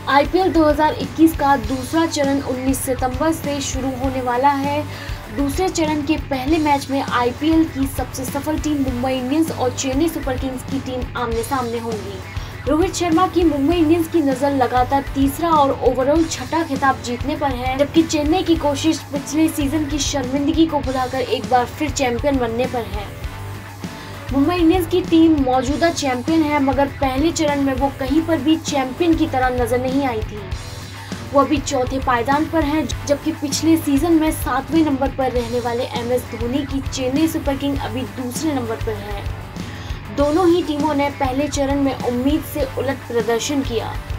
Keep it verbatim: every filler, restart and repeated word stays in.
IPL दो हज़ार इक्कीस का दूसरा चरण उन्नीस सितंबर से शुरू होने वाला है। दूसरे चरण के पहले मैच में आईपीएल की सबसे सफल टीम मुंबई इंडियंस और चेन्नई सुपर किंग्स की टीम आमने सामने होंगी। रोहित शर्मा की मुंबई इंडियंस की नजर लगातार तीसरा और ओवरऑल छठा खिताब जीतने पर है, जबकि चेन्नई की कोशिश पिछले सीजन की शर्मिंदगी को भुलाकर एक बार फिर चैंपियन बनने पर है। मुंबई इंडियंस की टीम मौजूदा चैंपियन है, मगर पहले चरण में वो कहीं पर भी चैंपियन की तरह नजर नहीं आई थी। वो अभी चौथे पायदान पर है, जबकि पिछले सीजन में सातवें नंबर पर रहने वाले एम एस धोनी की चेन्नई सुपर किंग अभी दूसरे नंबर पर है। दोनों ही टीमों ने पहले चरण में उम्मीद से उलट प्रदर्शन किया।